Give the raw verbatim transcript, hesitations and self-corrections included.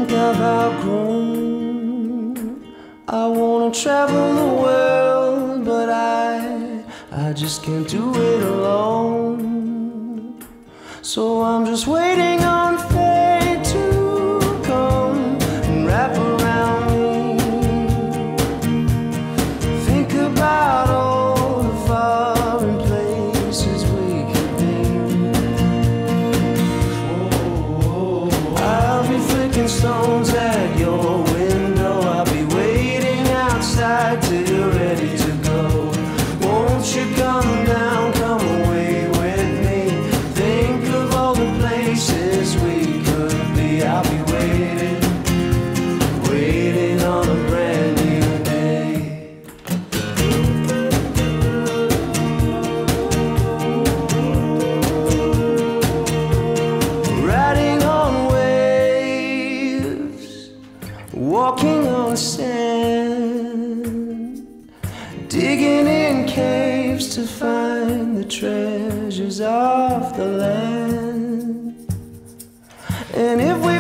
I've outgrown. I wanna travel the world, but I, I just can't do it alone. So I'm just waiting on fate to come and wrap around me. Think about all the foreign places we could be. I'll be flicking stones at your window. I'll be waiting outside till you're ready to go. Won't you come down, come away with me? Think of all the places we could be. I'll be waiting, waiting on a brand new day. Riding on waves, walking on sand, digging in caves to find the treasures of the land. And if we